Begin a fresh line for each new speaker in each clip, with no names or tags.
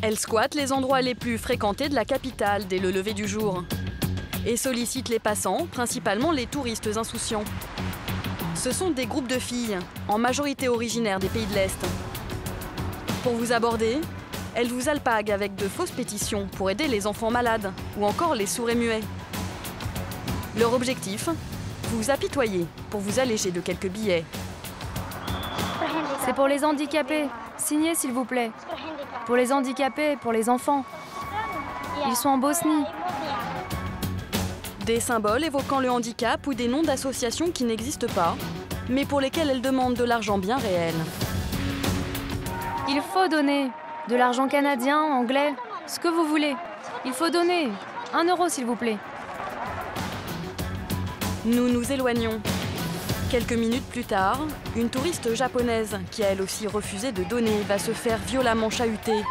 Elles squattent les endroits les plus fréquentés de la capitale dès le lever du jour et sollicitent les passants, principalement les touristes insouciants. Ce sont des groupes de filles, en majorité originaires des pays de l'Est. Pour vous aborder, elles vous alpaguent avec de fausses pétitions pour aider les enfants malades ou encore les sourds et muets. Leur objectif, vous apitoyer pour vous alléger de quelques billets.
C'est pour les handicapés. Signez, s'il vous plaît. Pour les handicapés, pour les enfants. Ils sont en Bosnie.
Des symboles évoquant le handicap ou des noms d'associations qui n'existent pas, mais pour lesquelles elles demandent de l'argent bien réel.
Il faut donner. De l'argent canadien, anglais, ce que vous voulez. Il faut donner. 1 euro, s'il vous plaît.
Nous nous éloignons. Quelques minutes plus tard, une touriste japonaise, qui a elle aussi refusé de donner, va se faire violemment chahuter.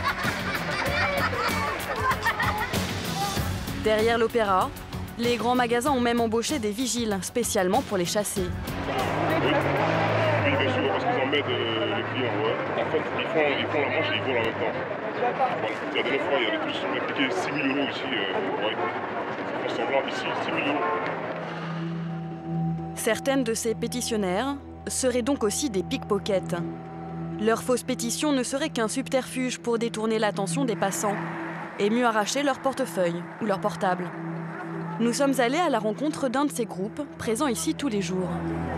Derrière l'opéra, les grands magasins ont même embauché des vigiles, spécialement pour les chasser.
Oui, bien sûr, parce qu'ils embêtent les clients. Ouais. En fait, ils font la manche et ils volent en même temps. Voilà. La dernière fois, il y avait tous appliqué 6 000 € ici. Ouais. Ils font semblant ici, 6 000 €.
Certaines de ces pétitionnaires seraient donc aussi des pickpockets. Leur fausse pétition ne serait qu'un subterfuge pour détourner l'attention des passants et mieux arracher leur portefeuille ou leur portable. Nous sommes allés à la rencontre d'un de ces groupes, présents ici tous les jours.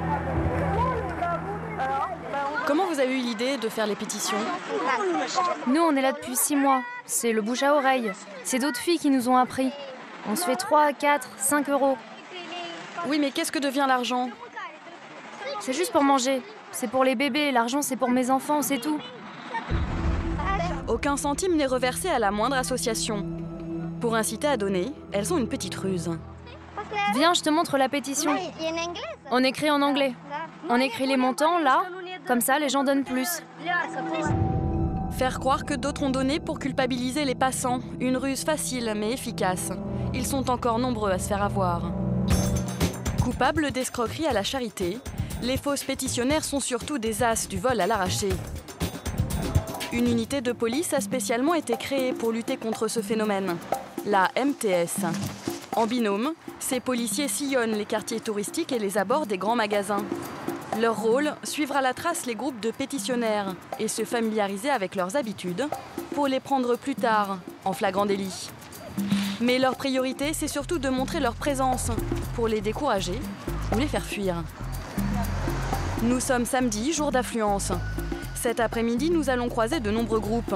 Comment vous avez eu l'idée de faire les pétitions?
Nous, on est là depuis 6 mois. C'est le bouche à oreille. C'est d'autres filles qui nous ont appris. On se fait 3, 4, 5 euros.
Oui, mais qu'est-ce que devient l'argent?
C'est juste pour manger. C'est pour les bébés. L'argent, c'est pour mes enfants, c'est tout.
Aucun centime n'est reversé à la moindre association. Pour inciter à donner, elles ont une petite ruse.
Viens, je te montre la pétition. On écrit en anglais. On écrit les montants, là. Comme ça, les gens donnent plus.
Faire croire que d'autres ont donné pour culpabiliser les passants. Une ruse facile mais efficace. Ils sont encore nombreux à se faire avoir. Coupables d'escroquerie à la charité, les fausses pétitionnaires sont surtout des as du vol à l'arraché. Une unité de police a spécialement été créée pour lutter contre ce phénomène, la MTS. En binôme, ces policiers sillonnent les quartiers touristiques et les abords des grands magasins. Leur rôle, suivre à la trace les groupes de pétitionnaires et se familiariser avec leurs habitudes pour les prendre plus tard, en flagrant délit. Mais leur priorité, c'est surtout de montrer leur présence pour les décourager ou les faire fuir. Nous sommes samedi, jour d'affluence. Cet après-midi, nous allons croiser de nombreux groupes.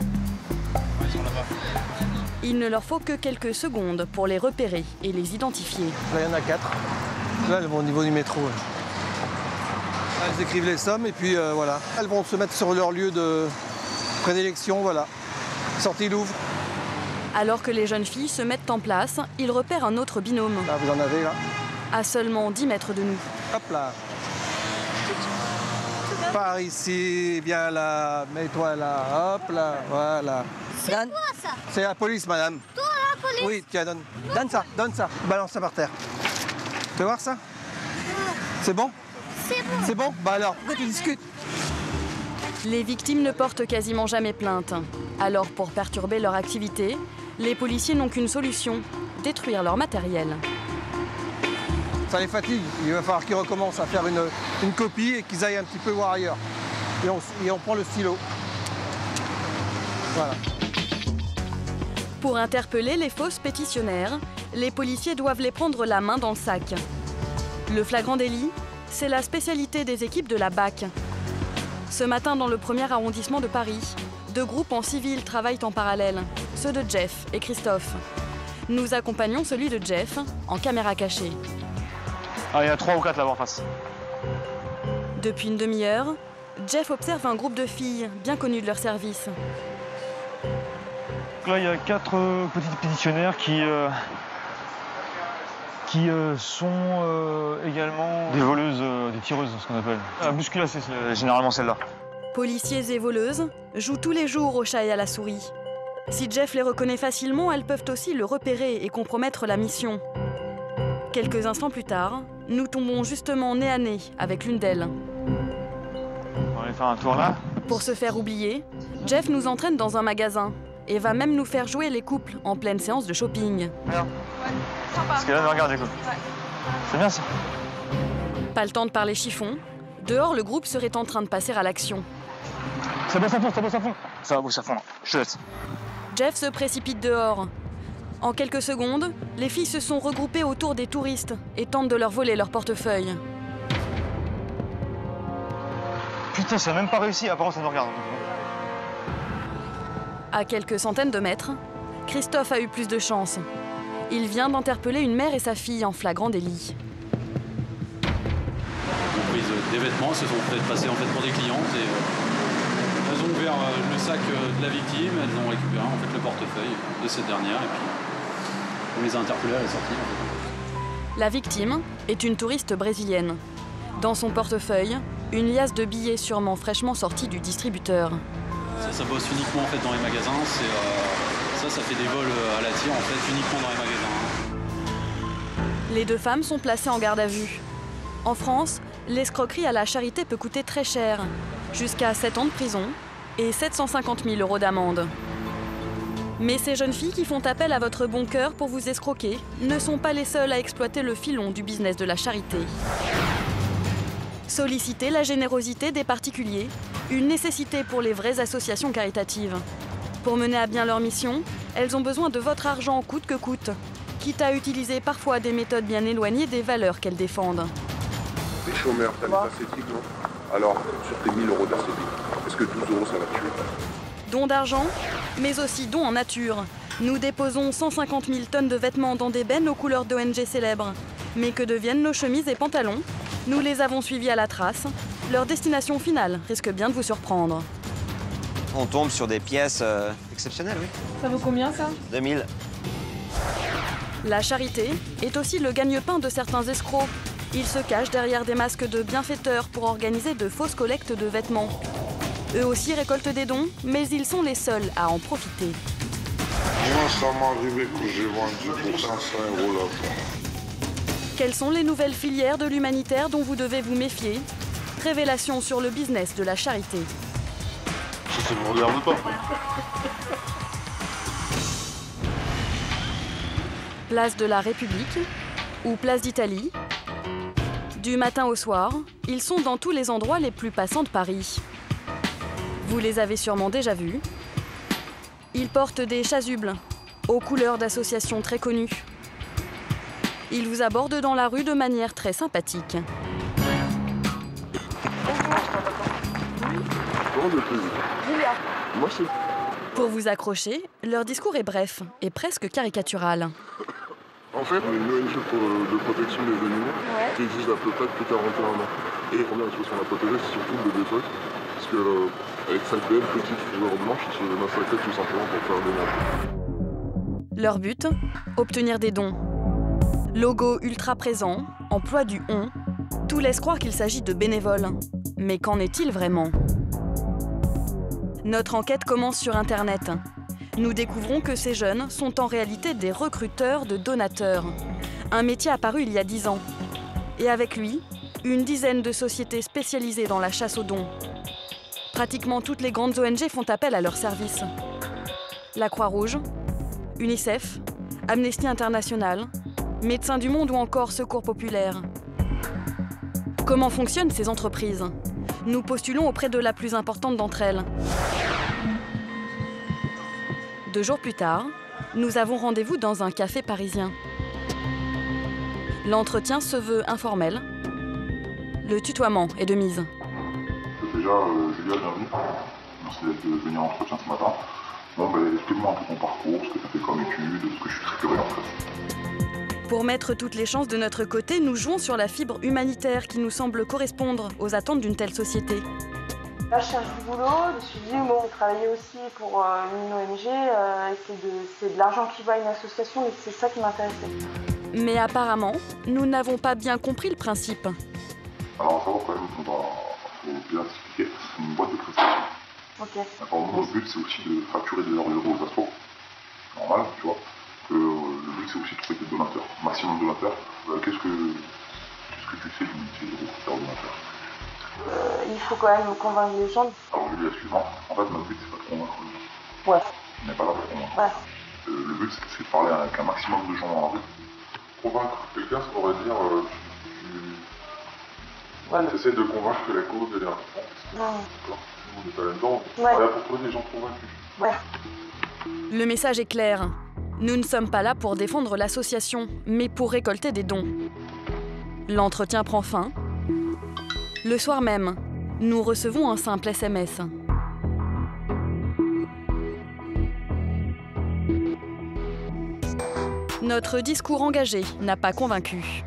Il ne leur faut que quelques secondes pour les repérer et les identifier.
Là, il y en a 4. Là, elles vont au niveau du métro. Elles écrivent les sommes et puis voilà. Elles vont se mettre sur leur lieu de prédilection, voilà. Sortie Louvre.
Alors que les jeunes filles se mettent en place, ils repèrent un autre binôme.
Là, vous en avez, là.
À seulement 10 mètres de nous.
Hop là. Par ici, viens là, mets-toi là, hop là, voilà.
C'est quoi ça?
C'est la police, madame.
Toi, la police?
Oui, tiens, donne ça, balance ça par terre. Tu veux voir ça? C'est bon?
C'est bon.
C'est bon? Bah alors, pourquoi tu discutes?
Les victimes ne portent quasiment jamais plainte. Alors, pour perturber leur activité, les policiers n'ont qu'une solution, détruire leur matériel.
Ça les fatigue, il va falloir qu'ils recommencent à faire une copie et qu'ils aillent un petit peu voir ailleurs. Et on prend le stylo. Voilà.
Pour interpeller les fausses pétitionnaires, les policiers doivent les prendre la main dans le sac. Le flagrant délit, c'est la spécialité des équipes de la BAC. Ce matin, dans le 1er arrondissement de Paris, 2 groupes en civil travaillent en parallèle, ceux de Jeff et Christophe. Nous accompagnons celui de Jeff en caméra cachée.
Ah, il y a 3 ou 4 là-bas en face.
Depuis une demi-heure, Jeff observe un groupe de filles bien connues de leur service.
Là, il y a 4 petites pétitionnaires qui sont également des voleuses, des tireuses, ce qu'on appelle. La bousculade, c'est généralement celle-là.
Policiers et voleuses jouent tous les jours au chat et à la souris. Si Jeff les reconnaît facilement, elles peuvent aussi le repérer et compromettre la mission. Quelques instants plus tard, nous tombons justement nez à nez avec l'une d'elles.
On va aller faire un tour là.
Pour se faire oublier, Jeff nous entraîne dans un magasin et va même nous faire jouer les couples en pleine séance de shopping.
Regarde. Parce qu'elle me regarde, écoute. C'est bien ça.
Pas le temps de parler chiffon. Dehors, le groupe serait en train de passer à l'action.
Ça bosse à fond, ça bosse à fond. Ça va bosser à fond, là. Je te laisse.
Jeff se précipite dehors. En quelques secondes, les filles se sont regroupées autour des touristes et tentent de leur voler leur portefeuille.
Putain, ça a même pas réussi, apparemment ça nous regarde.
À quelques centaines de mètres, Christophe a eu plus de chance. Il vient d'interpeller une mère et sa fille en flagrant délit.
Elles ont pris des vêtements, se sont fait passer en fait pour des clientes et elles ont ouvert le sac de la victime, elles ont récupéré en fait le portefeuille de cette dernière et puis on les a interpellées à la sortie. En fait.
La victime est une touriste brésilienne. Dans son portefeuille, une liasse de billets sûrement fraîchement sortis du distributeur.
Ça bosse uniquement en fait dans les magasins, ça fait des vols à la tire en fait uniquement dans les magasins.
Les deux femmes sont placées en garde à vue. En France, l'escroquerie à la charité peut coûter très cher, jusqu'à 7 ans de prison et 750 000 € d'amende. Mais ces jeunes filles qui font appel à votre bon cœur pour vous escroquer ne sont pas les seules à exploiter le filon du business de la charité. Solliciter la générosité des particuliers, une nécessité pour les vraies associations caritatives. Pour mener à bien leur mission, elles ont besoin de votre argent coûte que coûte, quitte à utiliser parfois des méthodes bien éloignées des valeurs qu'elles défendent.
Les chômeurs, t'as les acétiques, non? Alors, sur tes 1000 € d'acétique, est-ce que 12 € ça va tuer?
Dons d'argent, mais aussi dons en nature. Nous déposons 150 000 tonnes de vêtements dans des bennes aux couleurs d'ONG célèbres. Mais que deviennent nos chemises et pantalons? Nous les avons suivis à la trace. Leur destination finale risque bien de vous surprendre.
On tombe sur des pièces exceptionnelles, oui.
Ça vaut combien, ça?
2000.
La charité est aussi le gagne-pain de certains escrocs. Ils se cachent derrière des masques de bienfaiteurs pour organiser de fausses collectes de vêtements. Eux aussi récoltent des dons, mais ils sont les seuls à en profiter.
Moi, ça m'est arrivé que j'ai vendu pour 500 € la tonne.
Quelles sont les nouvelles filières de l'humanitaire dont vous devez vous méfier? Révélation sur le business de la charité.
Ça ne me regarde pas.
Place de la République ou place d'Italie. Du matin au soir, ils sont dans tous les endroits les plus passants de Paris. Vous les avez sûrement déjà vus. Ils portent des chasubles aux couleurs d'associations très connues. Ils vous abordent dans la rue de manière très sympathique. Pour vous accrocher, leur discours est bref et presque caricatural.
En fait, on est une ONG de protection des animaux qui existe à peu près depuis 41 ans. Et combien de choses qu'on a protégé, c'est surtout le bébé phoques. Parce que avec cette belle petite fleur blanche, ils se massacraient tout simplement pour faire des mentions.
Leur but, obtenir des dons. Logo ultra présent, emploi du on, tout laisse croire qu'il s'agit de bénévoles. Mais qu'en est-il vraiment? Notre enquête commence sur Internet. Nous découvrons que ces jeunes sont en réalité des recruteurs de donateurs. Un métier apparu il y a 10 ans. Et avec lui, une dizaine de sociétés spécialisées dans la chasse aux dons. Pratiquement toutes les grandes ONG font appel à leurs services. La Croix-Rouge, UNICEF, Amnesty International, Médecins du Monde ou encore Secours Populaire. Comment fonctionnent ces entreprises? Nous postulons auprès de la plus importante d'entre elles. 2 jours plus tard, nous avons rendez-vous dans un café parisien. L'entretien se veut informel. Le tutoiement est de mise.
Déjà, Julia, bienvenue. Merci d'être venue en entretien ce matin. Bon, explique-moi un peu ton parcours, ce que tu as fait comme études, ce que je suis très curieux en fait.
Pour mettre toutes les chances de notre côté, nous jouons sur la fibre humanitaire qui nous semble correspondre aux attentes d'une telle société.
Là, je cherche du boulot, je me suis dit, bon, travailler aussi pour une ONG, c'est de l'argent qui va à une association, et c'est ça qui m'intéressait.
Mais apparemment, nous n'avons pas bien compris le principe.
Alors, on va savoir quand même, faut bien expliquer, c'est une boîte de prestations.
Ok.
Alors, le but, c'est aussi de facturer des heures d'euros aux assos. Normal, tu vois. Le but, c'est aussi de trouver des donateurs, maximum de donateurs. Qu'est-ce que tu fais du métier de recruteur donateur?
Il faut quand même convaincre les gens.
Alors je dis excuse-moi, en fait notre but c'est pas de convaincre les gens.
Ouais.
On n'est pas là pour convaincre.
Ouais.
Le but c'est de parler avec un maximum de gens dans la rue. Convaincre quelqu'un, ça voudrait dire tu essaies de convaincre que la cause est importante. D'accord. On est pas là-dedans. On est là pour trouver des gens convaincus.
Ouais.
Le message est clair. Nous ne sommes pas là pour défendre l'association, mais pour récolter des dons. L'entretien prend fin. Le soir même, nous recevons un simple SMS. Notre discours engagé n'a pas convaincu.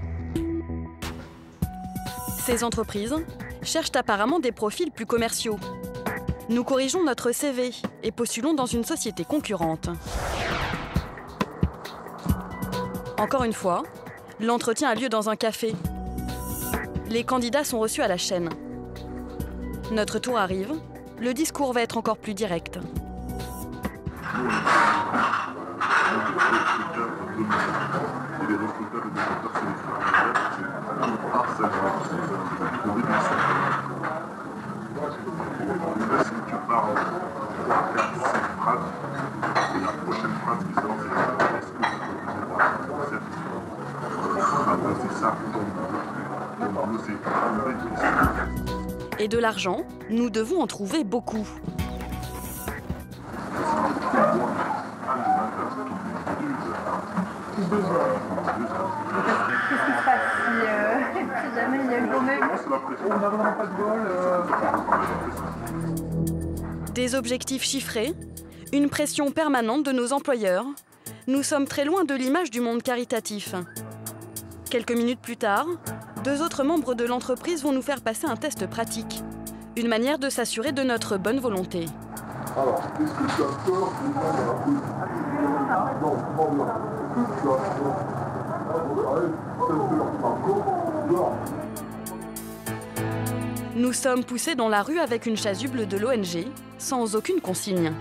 Ces entreprises cherchent apparemment des profils plus commerciaux. Nous corrigeons notre CV et postulons dans une société concurrente. Encore une fois, l'entretien a lieu dans un café. Les candidats sont reçus à la chaîne. Notre tour arrive, le discours va être encore plus direct. Et de l'argent, nous devons en trouver beaucoup.
Qu'est-ce qui se passe si jamais il y a une journée où on n'a vraiment pas de bol
Des objectifs chiffrés, une pression permanente de nos employeurs. Nous sommes très loin de l'image du monde caritatif. Quelques minutes plus tard, 2 autres membres de l'entreprise vont nous faire passer un test pratique. Une manière de s'assurer de notre bonne volonté.
Alors, qu'est-ce que tu as peur de voir dans la rue? Non, comment dire? Qu'est-ce que tu as peur?
Nous sommes poussés dans la rue avec une chasuble de l'ONG, sans aucune consigne.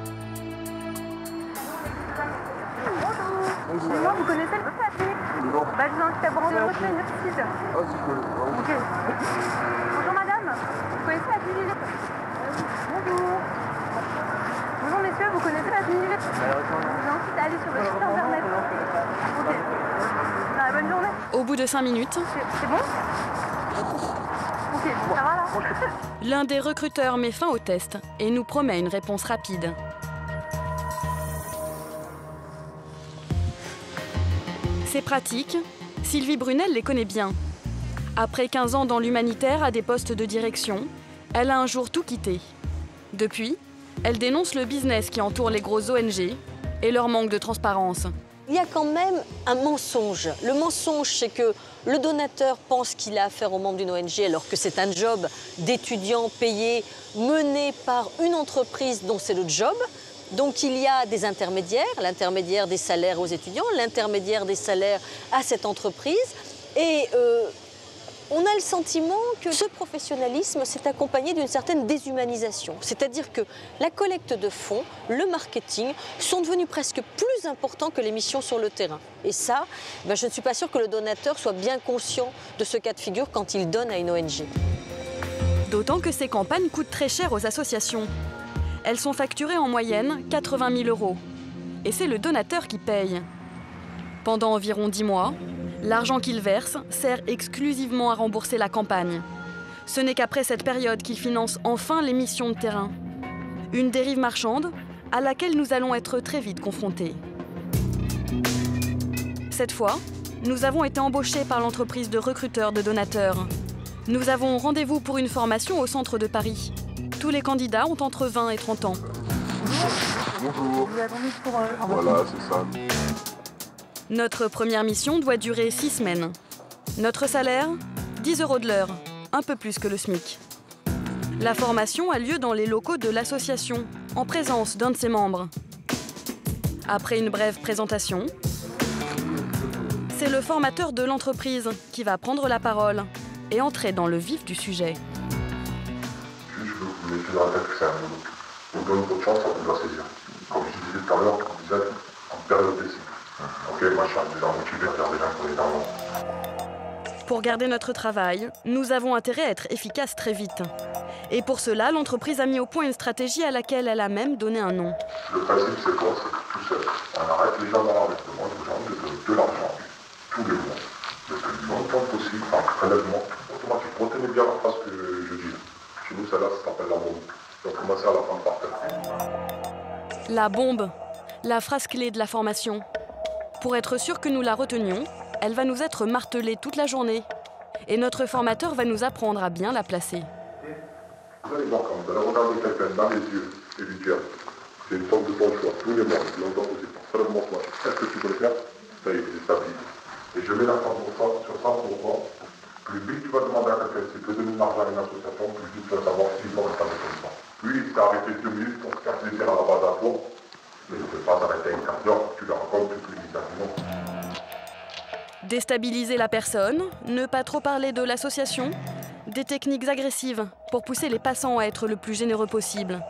Bonjour, vous connaissez le papier?
Non.
Bah, je vous invite à boire une retenue de
Ah, si, je connais.
Ok. Bonjour madame, vous connaissez la pilule? Bonjour. Bonjour messieurs, vous connaissez la pilule? Je vous invite à aller sur le site internet. Ok. Bah, bonne journée.
Au bout de 5 minutes,
C'est bon? Ok, bon, ça va là?
l'un des recruteurs met fin au test et nous promet une réponse rapide. Ces pratiques, Sylvie Brunel les connaît bien. Après 15 ans dans l'humanitaire à des postes de direction, elle a un jour tout quitté. Depuis, elle dénonce le business qui entoure les grosses ONG et leur manque de transparence.
Il y a quand même un mensonge. Le mensonge, c'est que le donateur pense qu'il a affaire aux membres d'une ONG alors que c'est un job d'étudiant payé, mené par une entreprise dont c'est le job. Donc il y a des intermédiaires, l'intermédiaire des salaires aux étudiants, l'intermédiaire des salaires à cette entreprise. Et on a le sentiment que ce professionnalisme s'est accompagné d'une certaine déshumanisation. C'est-à-dire que la collecte de fonds, le marketing sont devenus presque plus importants que les missions sur le terrain. Et ça, je ne suis pas sûre que le donateur soit bien conscient de ce cas de figure quand il donne à une ONG.
D'autant que ces campagnes coûtent très cher aux associations. Elles sont facturées en moyenne 80 000 €. Et c'est le donateur qui paye. Pendant environ 10 mois, l'argent qu'il verse sert exclusivement à rembourser la campagne. Ce n'est qu'après cette période qu'il finance enfin les missions de terrain. Une dérive marchande à laquelle nous allons être très vite confrontés. Cette fois, nous avons été embauchés par l'entreprise de recruteurs de donateurs. Nous avons rendez-vous pour une formation au centre de Paris. Tous les candidats ont entre 20 et 30 ans.
Bonjour.
Vous attendez pour...
Voilà, c'est ça.
Notre première mission doit durer 6 semaines. Notre salaire, 10 € de l'heure, un peu plus que le SMIC. La formation a lieu dans les locaux de l'association, en présence d'un de ses membres. Après une brève présentation, c'est le formateur de l'entreprise qui va prendre la parole et entrer dans le vif du sujet.
Je veux que vous mettez dans la tête que c'est un boulot. On donne votre chance, on doit saisir. Comme je disais tout à l'heure, vous êtes en période d'essai. Ok, moi je suis déjà motivé à faire des gens pour les darons.
Pour garder notre travail, nous avons intérêt à être efficaces très vite. Et pour cela, l'entreprise a mis au point une stratégie à laquelle elle a même donné un nom.
Le principe, c'est quoi? C'est que tout seul, on arrête les gens dans l'investissement, les gens de l'argent, tous les mois, le plus longtemps possible, par prélèvement automatique. Retenez bien la phrase que je dis. Chez nous, celle-là, ça s'appelle la bombe. Donc, commencez à la prendre par terre.
La bombe, la phrase clé de la formation. Pour être sûr que nous la retenions, elle va nous être martelée toute la journée. Et notre formateur va nous apprendre à bien la placer.
Vous allez voir, quand vous allez regarder quelqu'un dans les yeux et lui dire, c'est une forme de ton choix, tous les mois, le longtemps possible, seulement toi, qu'est-ce que tu veux faire? Ça y est, c'est stabilisé. Et je mets l'accent sur ça pourquoi? Plus vite tu vas demander à quelqu'un s'il peut donner de l'argent à une association, plus vite tu vas savoir s'il va rester avec ça. Lui, il s'est arrêté 2 minutes pour se faire plaisir à la base à toi, mais il ne peut pas s'arrêter un quart d'heure, tu le racontes toutes les limitations.
Déstabiliser la personne, ne pas trop parler de l'association, des techniques agressives pour pousser les passants à être le plus généreux possible.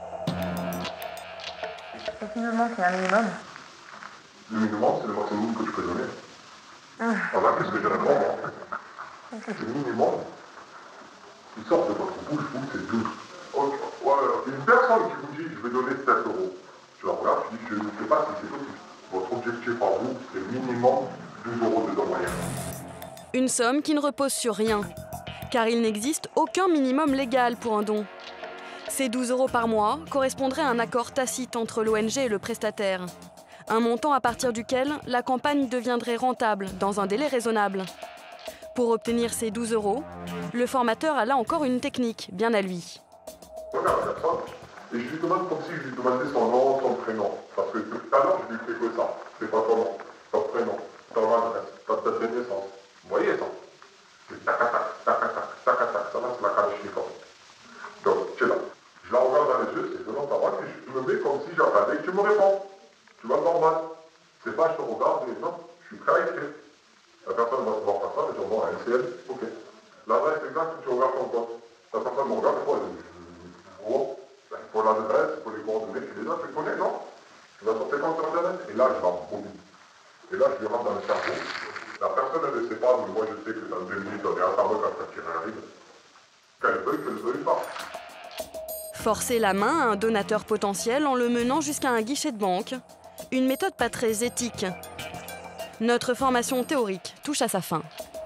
Finalement, c'est un minimum.
Le minimum, c'est le maximum que tu peux donner. Voilà, qu'est-ce que je réponds, moi? C'est le minimum. Il sort de votre bouche, vous, c'est 12. Une personne qui vous dit, je vais donner 7 euros. Tu la regardes, tu dis, je ne sais pas si c'est possible. Votre objectif par vous, c'est minimum 12 euros de don moyen.
Une somme qui ne repose sur rien, car il n'existe aucun minimum légal pour un don. Ces 12 euros par mois correspondraient à un accord tacite entre l'ONG et le prestataire. Un montant à partir duquel la campagne deviendrait rentable dans un délai raisonnable. Pour obtenir ces 12 euros, le formateur a là encore une technique bien à lui.
Regarde la personne, et je lui demande comme si je lui demandais son nom, son prénom. Parce que tout à l'heure, je lui fais que ça. C'est pas ton nom, ton prénom, ton adresse, ta date de naissance. Vous voyez ça? C'est tac, tac, tac, tac, tac, tac, tac. Ça, c'est la Kalachnikov. Donc, tu es là. Je la regarde dans les yeux, c'est selon ta voix, et je me mets comme si j'attendais que tu me réponds. Tu vois, normal. C'est pas je te regarde et non, je suis prêt à écrire. La personne va se voir faire ça, et je vais voir un LCL, ok. L'adresse exacte, tu regardes ton compte. La personne me regarde, il faut l'adresse, il faut les coordonnées, tu les as, tu les connais, non? Tu vas sur tes comptes sur Internet, et là, je l'embobine. Et là, je lui rentre dans le cerveau. La personne, elle ne sait pas, mais moi, je sais que dans 2 minutes, on est à sa main quand ça tire arrive. Qu'elle veuille pas.
Forcer la main à un donateur potentiel en le menant jusqu'à un guichet de banque. Une méthode pas très éthique. Notre formation théorique touche à sa fin.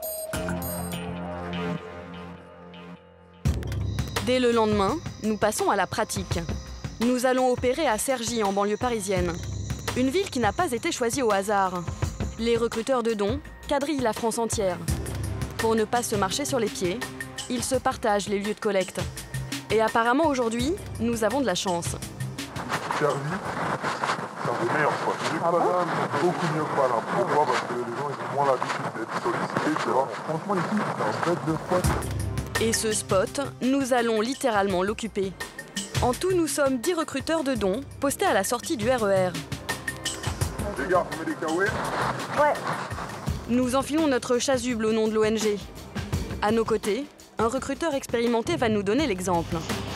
Dès le lendemain, nous passons à la pratique. Nous allons opérer à Cergy, en banlieue parisienne. Une ville qui n'a pas été choisie au hasard. Les recruteurs de dons quadrillent la France entière. Pour ne pas se marcher sur les pieds, ils se partagent les lieux de collecte. Et apparemment aujourd'hui, nous avons de la chance.
Cergy, c'est un des meilleurs spots. Mieux que Paname, beaucoup mieux que Paname. Pourquoi? Parce que les gens ils ont moins l'habitude d'être sollicités, tu vois. Franchement ici, c'est un bête de spot.
Et ce spot, nous allons littéralement l'occuper. En tout, nous sommes 10 recruteurs de dons postés à la sortie du RER.
Les gars, vous mettez des kawaii?
Ouais.
Nous enfilons notre chasuble au nom de l'ONG. À nos côtés, un recruteur expérimenté va nous donner l'exemple.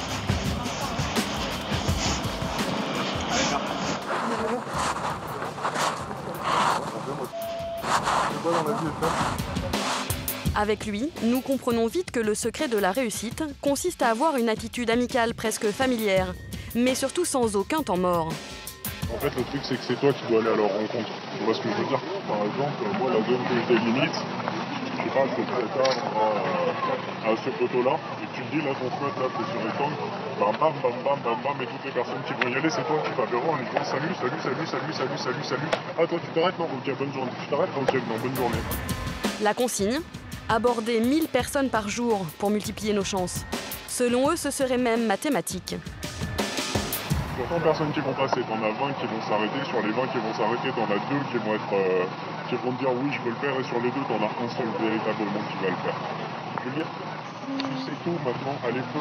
Avec lui, nous comprenons vite que le secret de la réussite consiste à avoir une attitude amicale presque familière, mais surtout sans aucun temps mort.
En fait, le truc, c'est que c'est toi qui dois aller à leur rencontre. Tu vois ce que je veux dire? Par exemple, moi, la zone que je délimite, je sais pas, je te prépare à ce poteau-là, et tu me dis, là, ton spot, là, c'est sur les tongs, bam, bam, bam, bam, bam, bam, et toutes les personnes qui vont y aller, c'est toi qui vas verrouiller en lui disant, salut, salut, salut, salut, salut, salut, salut. Ah, toi, tu t'arrêtes? Non, ok, bonne journée. Tu t'arrêtes? Ok, non, bonne journée.
La consigne, aborder 1000 personnes par jour pour multiplier nos chances. Selon eux, ce serait même mathématique.
Sur 100 personnes qui vont passer, t'en as 20 qui vont s'arrêter. Sur les 20 qui vont s'arrêter, t'en as 2 qui vont te dire oui, je peux le faire. Et sur les 2, t'en as un seul véritablement qui va le faire. Je veux dire, tu sais tout maintenant, allez feu.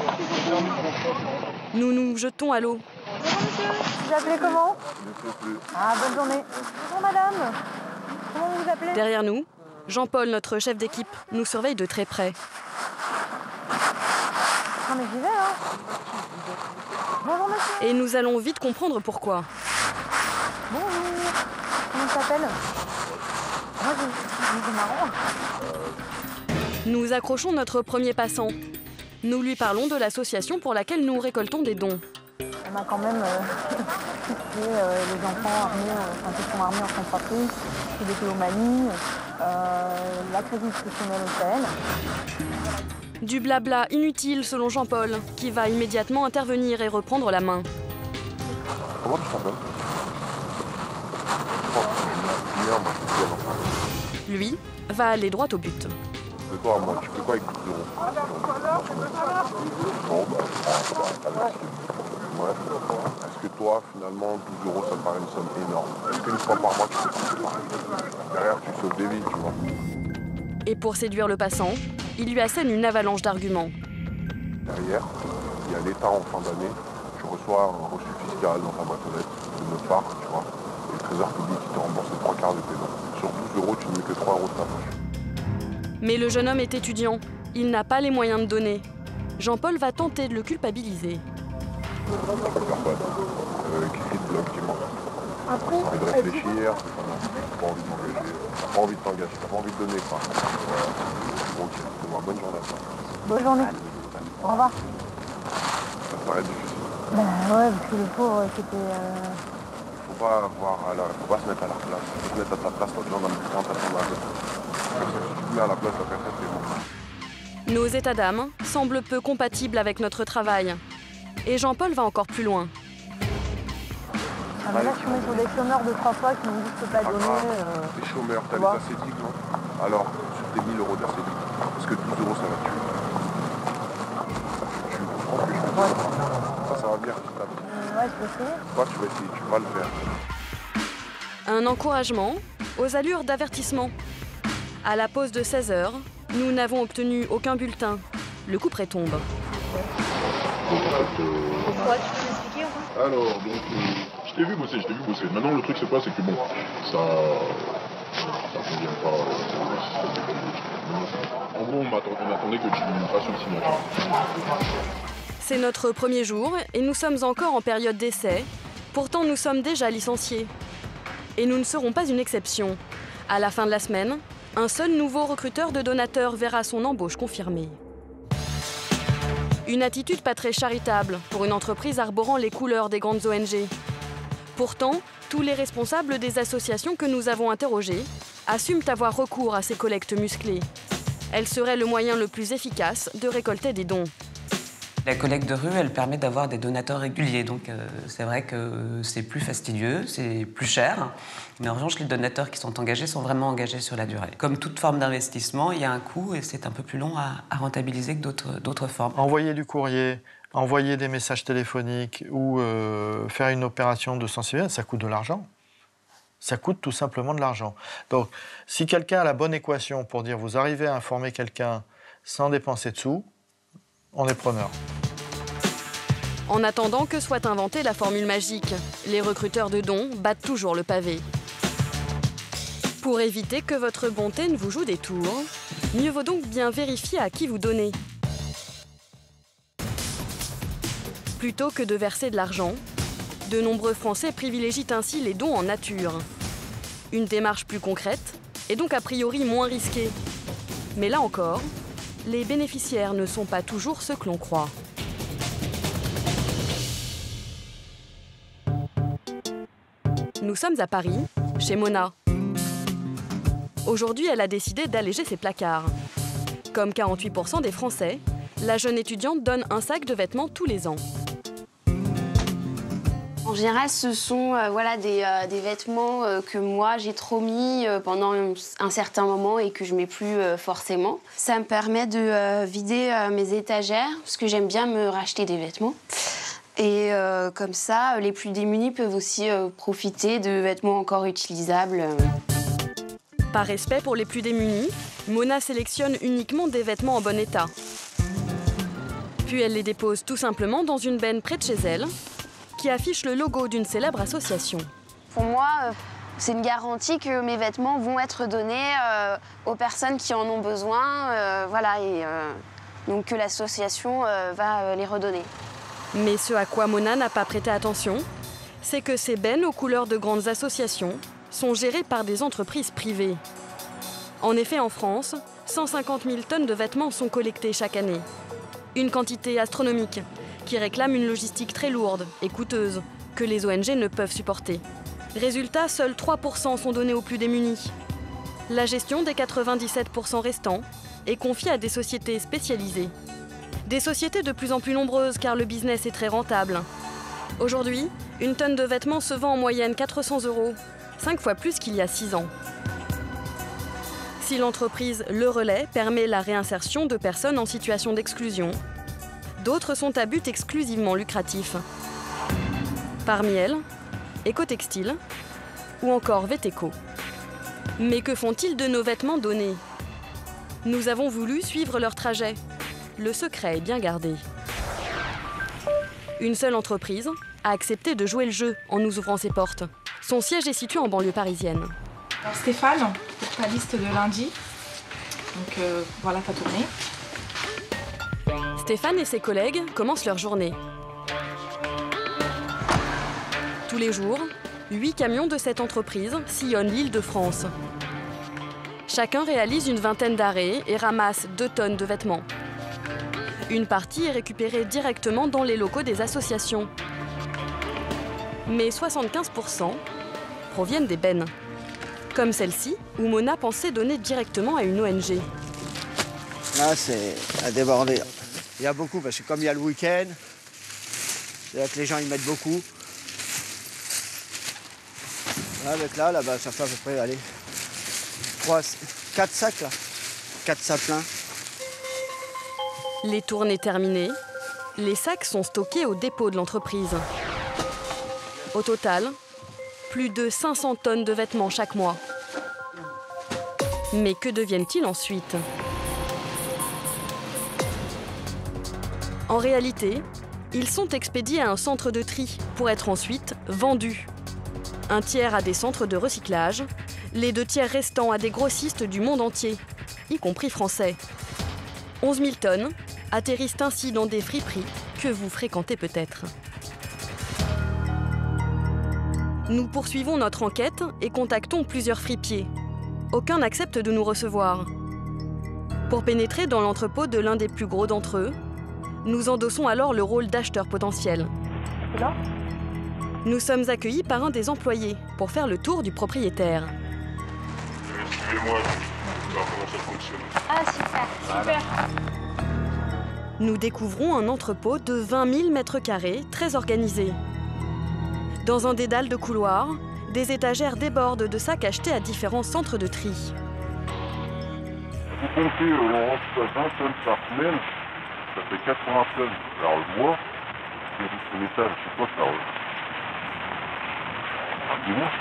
Nous nous jetons à l'eau.
Bonjour monsieur, vous appelez comment? Ah, bonne journée. Bonjour madame, comment vous vous appelez?
Derrière nous, Jean-Paul, notre chef d'équipe, nous surveille de très près.
Non mais j'y vais, hein. Bonjour monsieur.
Et nous allons vite comprendre pourquoi.
Bonjour. Comment tu t'appelles? Moi, c'est marrant.
Nous accrochons notre premier passant. Nous lui parlons de l'association pour laquelle nous récoltons des dons.
On a quand même les enfants armés, qui sont armés en Centrafrique, des Colombanie, la crise nutritionnelle au Sahel.
Du blabla inutile selon Jean-Paul, qui va immédiatement intervenir et reprendre la main.
Comment tu t'appelles?
Lui va aller droit au but.
C'est quoi, moi, tu fais quoi avec 12 €? Bon, ouais. Est-ce que toi, finalement, 12 €, ça te paraît une somme énorme? Est-ce qu'une fois par mois, tu fais ça? Derrière, tu sauves des vies, tu vois.
Et pour séduire le passant, il lui assène une avalanche d'arguments.
Derrière, il y a l'État en fin d'année. Tu reçois un reçu fiscal dans ta boîte aux lettres de notre part, tu vois. Et le trésor public qui te rembourse les 3/4 de tes dons. Sur 12 €, tu ne mets que 3 € de ta poche.
Mais le jeune homme est étudiant. Il n'a pas les moyens de donner. Jean-Paul va tenter de le culpabiliser.
Qui crie de bloc, dis-moi. T'as envie de réfléchir, t'as pas envie de m'engager, t'as pas envie de t'engager, t'as pas envie de donner, quoi. Ok, bonne journée à toi.
Bonne journée. Au revoir.
Ça te paraît difficile?
Ouais, parce que le pauvre, c'était...
Faut pas se mettre à leur place. Faut se mettre à ta place, toi, tu vois, dans le temps, t'attends la tête. Si tu te mets à la place de la personne, c'est bon.
Nos états d'âme semblent peu compatibles avec notre travail. Et Jean-Paul va encore plus loin.
Ah, mais là, je suis tombée sur des chômeurs de 3 fois qui me disent que c'est pas donné.
Les chômeurs, t'as les acédiques, non? Alors, sur tes 1000 € d'acédique, est-ce que 12 € ça va te tuer? Tu comprends que je veux dire? Ça va venir petit à petit.
Ouais, je vais essayer.
Toi, tu vas essayer, tu vas le faire.
Un encouragement aux allures d'avertissement. À la pause de 16 h, nous n'avons obtenu aucun bulletin. Le couperet tombe.
Pourquoi? Tu peux m'expliquer ou pas?
Alors, donc, je t'ai vu bosser. Maintenant, le truc, c'est quoi? C'est que bon, ça convient pas. En gros, on attendait que tu me fasses une signature.
C'est notre premier jour et nous sommes encore en période d'essai. Pourtant, nous sommes déjà licenciés. Et nous ne serons pas une exception. À la fin de la semaine, un seul nouveau recruteur de donateurs verra son embauche confirmée. Une attitude pas très charitable pour une entreprise arborant les couleurs des grandes ONG. Pourtant, tous les responsables des associations que nous avons interrogés assument avoir recours à ces collectes musclées. Elles seraient le moyen le plus efficace de récolter des dons.
La collecte de rue, elle permet d'avoir des donateurs réguliers. Donc c'est vrai que c'est plus fastidieux, c'est plus cher. Mais en revanche, les donateurs qui sont engagés sont vraiment engagés sur la durée. Comme toute forme d'investissement, il y a un coût et c'est un peu plus long à rentabiliser que d'autres formes.
Envoyer du courrier, envoyer des messages téléphoniques ou faire une opération de sensibilisation, ça coûte de l'argent. Ça coûte tout simplement de l'argent. Donc si quelqu'un a la bonne équation pour dire vous arrivez à informer quelqu'un sans dépenser de sous, on est preneur.
En attendant que soit inventée la formule magique, les recruteurs de dons battent toujours le pavé. Pour éviter que votre bonté ne vous joue des tours, mieux vaut donc bien vérifier à qui vous donnez. Plutôt que de verser de l'argent, de nombreux Français privilégient ainsi les dons en nature. Une démarche plus concrète et donc a priori moins risquée. Mais là encore, les bénéficiaires ne sont pas toujours ceux que l'on croit. Nous sommes à Paris, chez Mona. Aujourd'hui, elle a décidé d'alléger ses placards. Comme 48% des Français, la jeune étudiante donne un sac de vêtements tous les ans.
En général, ce sont des vêtements que moi, j'ai trop mis pendant un certain moment et que je ne mets plus forcément. Ça me permet de vider mes étagères, parce que j'aime bien me racheter des vêtements. Et comme ça, les plus démunis peuvent aussi profiter de vêtements encore utilisables.
Par respect pour les plus démunis, Mona sélectionne uniquement des vêtements en bon état. Puis elle les dépose tout simplement dans une benne près de chez elle, qui affiche le logo d'une célèbre association.
Pour moi, c'est une garantie que mes vêtements vont être donnés aux personnes qui en ont besoin, donc que l'association va les redonner.
Mais ce à quoi Mona n'a pas prêté attention, c'est que ces bennes aux couleurs de grandes associations sont gérées par des entreprises privées. En effet, en France, 150 000 tonnes de vêtements sont collectées chaque année. Une quantité astronomique qui réclame une logistique très lourde et coûteuse que les ONG ne peuvent supporter. Résultat, seuls 3% sont donnés aux plus démunis. La gestion des 97% restants est confiée à des sociétés spécialisées. Des sociétés de plus en plus nombreuses car le business est très rentable. Aujourd'hui, une tonne de vêtements se vend en moyenne 400 €, 5 fois plus qu'il y a 6 ans. Si l'entreprise Le Relais permet la réinsertion de personnes en situation d'exclusion, d'autres sont à but exclusivement lucratif. Parmi elles, Ecotextile ou encore Veteco. Mais que font-ils de nos vêtements donnés? Nous avons voulu suivre leur trajet. Le secret est bien gardé. Une seule entreprise a accepté de jouer le jeu en nous ouvrant ses portes. Son siège est situé en banlieue parisienne.
Alors Stéphane, pour ta liste de lundi. Donc voilà ta tournée.
Stéphane et ses collègues commencent leur journée. Tous les jours, 8 camions de cette entreprise sillonnent l'Île-de-France. Chacun réalise une vingtaine d'arrêts et ramasse 2 tonnes de vêtements. Une partie est récupérée directement dans les locaux des associations. Mais 75% proviennent des bennes. Comme celle-ci, où Mona pensait donner directement à une ONG.
Là, c'est à déborder. Il y a beaucoup, parce que comme il y a le week-end, c'est là que les gens y mettent beaucoup. Là, avec là-bas, ça fait à peu près, allez, 4 sacs, là. 4 sacs pleins.
Les tournées terminées, les sacs sont stockés au dépôt de l'entreprise. Au total, plus de 500 tonnes de vêtements chaque mois. Mais que deviennent-ils ensuite? En réalité, ils sont expédiés à un centre de tri pour être ensuite vendus. Un tiers à des centres de recyclage, les 2 tiers restants à des grossistes du monde entier, y compris français. 11 000 tonnes atterrissent ainsi dans des friperies que vous fréquentez peut-être. Nous poursuivons notre enquête et contactons plusieurs fripiers. Aucun n'accepte de nous recevoir. Pour pénétrer dans l'entrepôt de l'un des plus gros d'entre eux, nous endossons alors le rôle d'acheteur potentiel.
Là ?
Nous sommes accueillis par un des employés pour faire le tour du propriétaire.
Suivez-moi, on va voir comment ça fonctionne.
Ah super, super.
Nous découvrons un entrepôt de 20 000 mètres carrés très organisé. Dans un dédale de couloirs, des étagères débordent de sacs achetés à différents centres de tri.
Vous comptez, Laurence, 20 tonnes par semaine, ça fait 80 tonnes. Alors le mois, c'est du métal, je sais pas, ça... Dis-moi,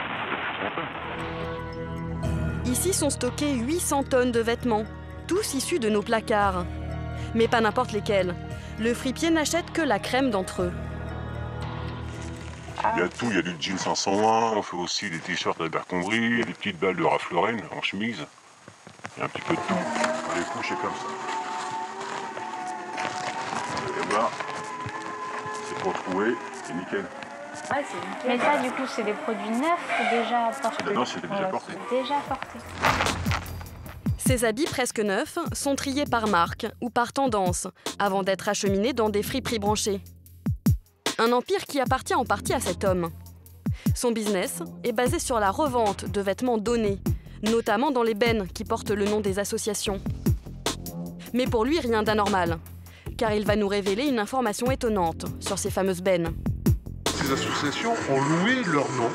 c'est 100 tonnes.
Ici sont stockés 800 tonnes de vêtements, tous issus de nos placards. Mais pas n'importe lesquels. Le fripier n'achète que la crème d'entre eux.
Il y a tout, il y a du jean 501, on fait aussi des t-shirts à Abercrombie, il y a des petites balles de Ralph Lauren en chemise. Il y a un petit peu de tout. Les couches, c'est comme ça. Et là, c'est pour trouver, c'est nickel.
Ouais, c'est nickel. Mais ça, du coup, c'est des produits neufs ou déjà portés?
Non, c'est déjà porté.
Déjà porté.
Ces habits presque neufs sont triés par marque ou par tendance avant d'être acheminés dans des friperies branchées. Un empire qui appartient en partie à cet homme. Son business est basé sur la revente de vêtements donnés, notamment dans les bennes qui portent le nom des associations. Mais pour lui, rien d'anormal, car il va nous révéler une information étonnante sur ces fameuses bennes.
Ces associations ont loué leur nom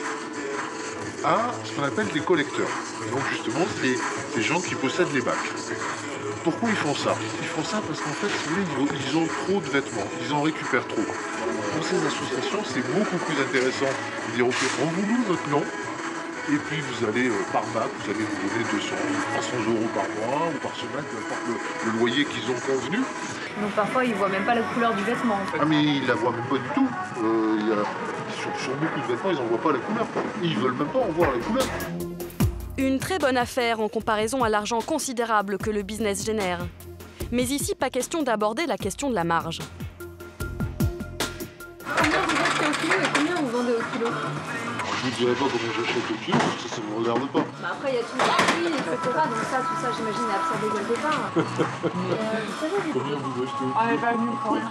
à ce qu'on appelle des collecteurs. Donc justement, c'est des gens qui possèdent les bacs. Pourquoi ils font ça? Ils font ça parce qu'en fait, si vous voulez, ils ont trop de vêtements, ils en récupèrent trop. Pour ces associations, c'est beaucoup plus intéressant de dire, ok, on vous loue notre nom, et puis vous allez par bac, vous allez vous donner 200 ou 300 € par mois ou par semaine, peu importe le loyer qu'ils ont convenu.
Donc parfois, ils voient même pas la couleur du vêtement, en fait.
Ah mais ils la voient même pas du tout. Sur beaucoup de vêtements, ils n'en voient pas la couleur. Ils veulent même pas en voir la couleur.
Une très bonne affaire en comparaison à l'argent considérable que le business génère. Mais ici, pas question d'aborder la question de la marge.
Combien vous achetez au kilo et combien vous vendez au kilo?
Je
vous dirai pas comment j'achète le kilo, parce que ça ne me regarde pas.
Bah après, il y a tout le prix, etc. Donc ça, tout ça, j'imagine, est absorbé quelque part.
Combien vous achetez?
Ah, elle est pas venue pour rien.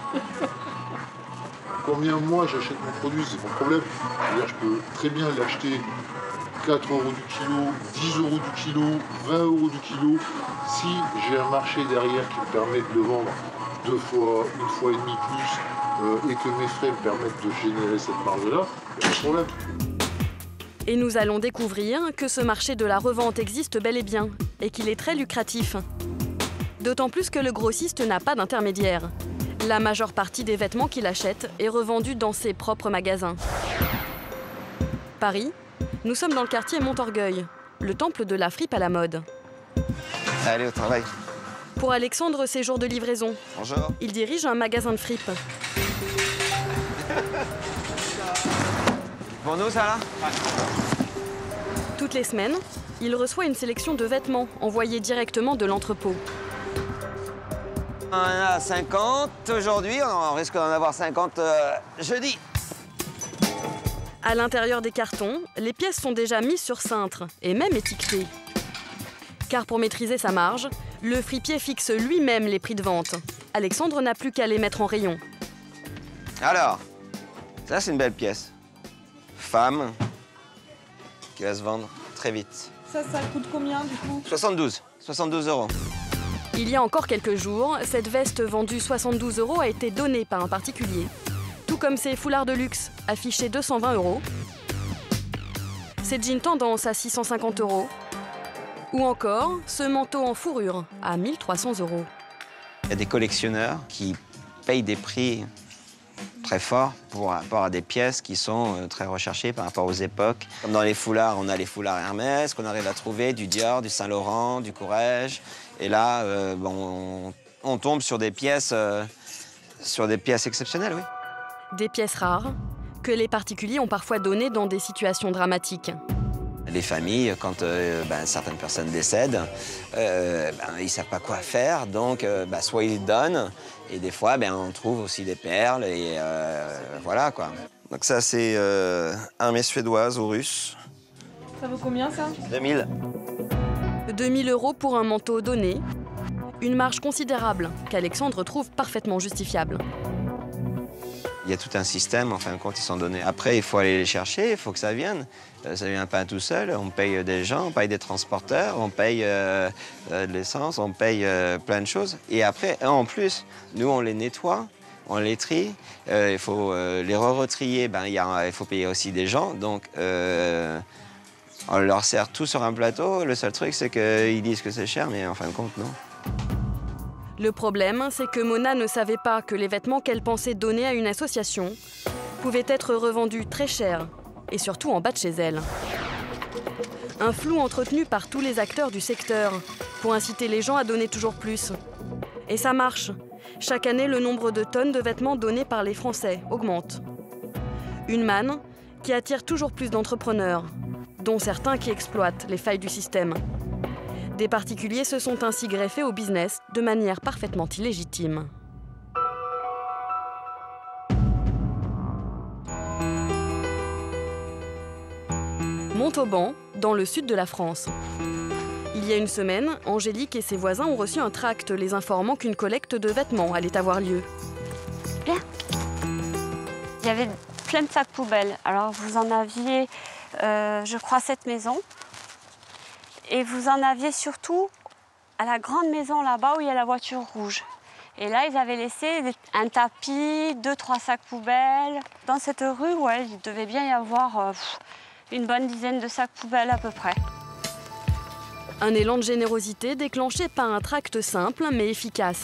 Combien moi j'achète mon produit, c'est mon problème. C'est-à-dire je peux très bien l'acheter 4 € du kilo, 10 € du kilo, 20 € du kilo. Si j'ai un marché derrière qui me permet de le vendre 2 fois, 1 fois et demi plus, et que mes frais me permettent de générer cette marge-là, il y a pas de problème.
Et nous allons découvrir que ce marché de la revente existe bel et bien, et qu'il est très lucratif. D'autant plus que le grossiste n'a pas d'intermédiaire. La majeure partie des vêtements qu'il achète est revendue dans ses propres magasins. Paris, nous sommes dans le quartier Montorgueil, le temple de la fripe à la mode.
Allez, au travail.
Pour Alexandre, c'est jour de livraison.
Bonjour.
Il dirige un magasin de fripes.
Pour nous, ça, là?
Toutes les semaines, il reçoit une sélection de vêtements envoyés directement de l'entrepôt.
On en a 50 aujourd'hui, on risque d'en avoir 50 jeudi.
À l'intérieur des cartons, les pièces sont déjà mises sur cintre et même étiquetées. Car pour maîtriser sa marge, le fripier fixe lui-même les prix de vente. Alexandre n'a plus qu'à les mettre en rayon.
Alors, ça c'est une belle pièce. Femme, qui va se vendre très vite.
Ça coûte combien du coup?
72 €.
Il y a encore quelques jours, cette veste vendue 72 € a été donnée par un particulier. Tout comme ces foulards de luxe, affichés 220 €. Ces jeans tendance à 650 €. Ou encore ce manteau en fourrure à 1 300 €.
Il y a des collectionneurs qui payent des prix très forts par rapport à des pièces qui sont très recherchées par rapport aux époques. Comme dans les foulards, on a les foulards Hermès qu'on arrive à trouver, du Dior, du Saint-Laurent, du Courrèges. Et là, on tombe sur des pièces exceptionnelles, oui.
Des pièces rares que les particuliers ont parfois données dans des situations dramatiques.
Les familles, quand certaines personnes décèdent, ils ne savent pas quoi faire, donc soit ils donnent, et des fois on trouve aussi des perles, et voilà quoi. Donc ça c'est armée suédoise ou russe.
Ça vaut combien ça?
2000.
2000 € pour un manteau donné, une marge considérable qu'Alexandre trouve parfaitement justifiable.
Il y a tout un système, en fin de compte, ils sont donnés. Après, il faut aller les chercher, il faut que ça vienne. Ça ne vient pas tout seul. On paye des gens, on paye des transporteurs, on paye de l'essence, on paye plein de choses. Et après, en plus, nous, on les nettoie, on les trie. Il faut les retrier, il faut payer aussi des gens. Donc, on leur sert tout sur un plateau. Le seul truc, c'est qu'ils disent que c'est cher, mais en fin de compte, non.
Le problème, c'est que Mona ne savait pas que les vêtements qu'elle pensait donner à une association pouvaient être revendus très cher et surtout en bas de chez elle. Un flou entretenu par tous les acteurs du secteur pour inciter les gens à donner toujours plus. Et ça marche. Chaque année, le nombre de tonnes de vêtements donnés par les Français augmente. Une manne qui attire toujours plus d'entrepreneurs, dont certains qui exploitent les failles du système. Des particuliers se sont ainsi greffés au business de manière parfaitement illégitime. Montauban, dans le sud de la France. Il y a une semaine, Angélique et ses voisins ont reçu un tract les informant qu'une collecte de vêtements allait avoir lieu.
Bien. Il y avait plein de sacs poubelles. Alors vous en aviez, je crois, 7 maisons. Et vous en aviez surtout à la grande maison là-bas où il y a la voiture rouge. Et là, ils avaient laissé un tapis, 2-3 sacs poubelles. Dans cette rue, ouais, il devait bien y avoir une bonne dizaine de sacs poubelles à peu près.
Un élan de générosité déclenché par un tract simple mais efficace.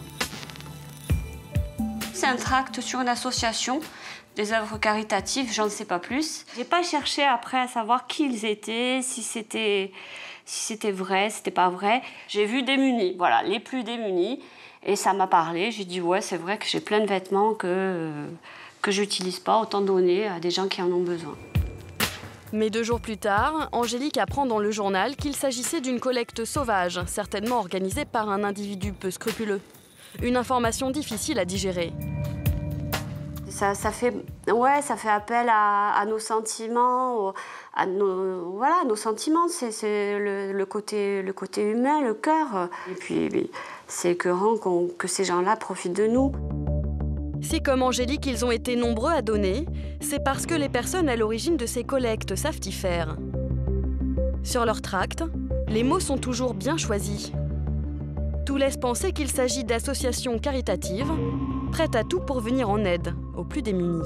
C'est un tract sur une association, des œuvres caritatives, j'en sais pas plus. J'ai pas cherché après à savoir qui ils étaient, si c'était vrai, si c'était pas vrai. J'ai vu démunis, voilà, les plus démunis. Et ça m'a parlé. J'ai dit, ouais, c'est vrai que j'ai plein de vêtements que j'utilise pas, autant donner à des gens qui en ont besoin.
Mais 2 jours plus tard, Angélique apprend dans le journal qu'il s'agissait d'une collecte sauvage, certainement organisée par un individu peu scrupuleux. Une information difficile à digérer.
Ça fait appel à nos sentiments, à nos sentiments. C'est le côté humain, le cœur. Et puis, c'est écœurant que ces gens-là profitent de nous.
Si comme Angélique, ils ont été nombreux à donner, c'est parce que les personnes à l'origine de ces collectes savent y faire. Sur leur tract, les mots sont toujours bien choisis. Tout laisse penser qu'il s'agit d'associations caritatives, prêtes à tout pour venir en aide aux plus démunis.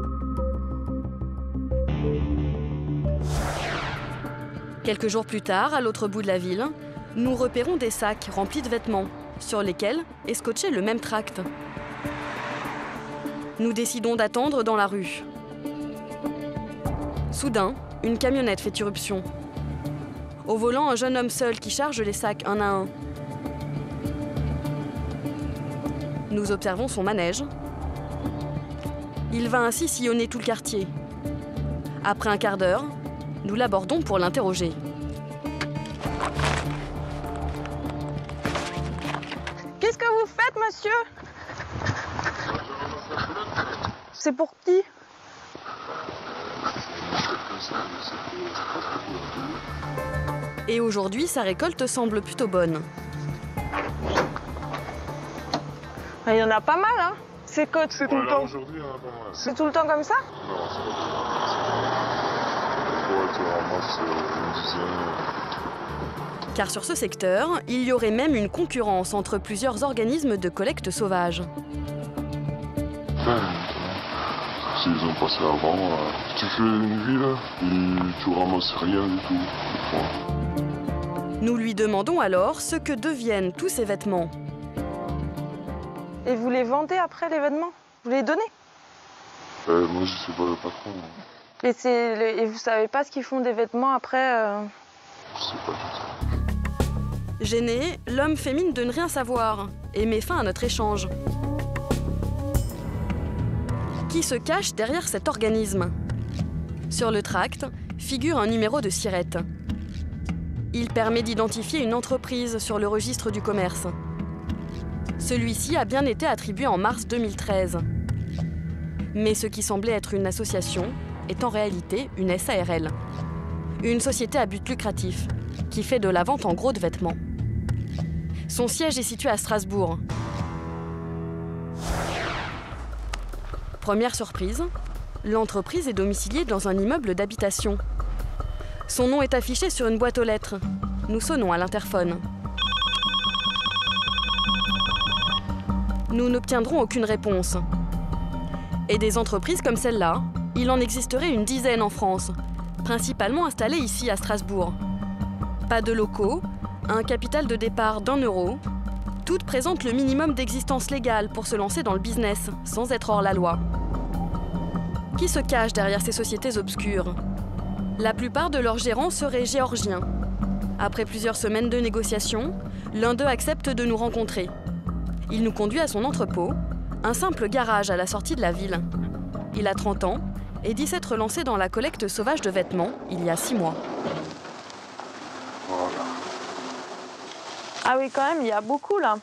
Quelques jours plus tard, à l'autre bout de la ville, nous repérons des sacs remplis de vêtements, sur lesquels est scotché le même tract. Nous décidons d'attendre dans la rue. Soudain, une camionnette fait irruption. Au volant, un jeune homme seul qui charge les sacs un à un. Nous observons son manège. Il va ainsi sillonner tout le quartier. Après un quart d'heure, nous l'abordons pour l'interroger.
Qu'est-ce que vous faites, monsieur? C'est pour qui?
Et aujourd'hui, sa récolte semble plutôt bonne.
Il y en a pas mal, hein? C'est tout le temps.
Aujourd'hui, il y en a pas mal.
C'est tout le temps comme ça?
Non, c'est pas tout le temps. Tu ramasses une dizaine.
Car sur ce secteur, il y aurait même une concurrence entre plusieurs organismes de collecte sauvage.
S'ils ont passé avant, tu fais une ville et tu ramasses rien du tout.
Nous lui demandons alors ce que deviennent tous ces vêtements.
Et vous les vendez après, les vêtements? Vous les donnez?
Moi, je sais pas le patron.
Et vous savez pas ce qu'ils font des vêtements après?
Je sais pas du tout.
Gêné, l'homme fait mine de ne rien savoir et met fin à notre échange. Qui se cache derrière cet organisme? Sur le tract figure un numéro de SIRET. Il permet d'identifier une entreprise sur le registre du commerce. Celui-ci a bien été attribué en mars 2013. Mais ce qui semblait être une association est en réalité une SARL. Une société à but lucratif qui fait de la vente en gros de vêtements. Son siège est situé à Strasbourg. Première surprise, l'entreprise est domiciliée dans un immeuble d'habitation. Son nom est affiché sur une boîte aux lettres. Nous sonnons à l'interphone. Nous n'obtiendrons aucune réponse. Et des entreprises comme celle-là, il en existerait une dizaine en France, principalement installées ici à Strasbourg. Pas de locaux, un capital de départ d'1 euro. Toutes présentent le minimum d'existence légale pour se lancer dans le business, sans être hors la loi. Qui se cache derrière ces sociétés obscures? La plupart de leurs gérants seraient géorgiens. Après plusieurs semaines de négociations, l'un d'eux accepte de nous rencontrer. Il nous conduit à son entrepôt, un simple garage à la sortie de la ville. Il a 30 ans et dit s'être lancé dans la collecte sauvage de vêtements il y a 6 mois.
Voilà.
Ah oui, quand même, il y a beaucoup là.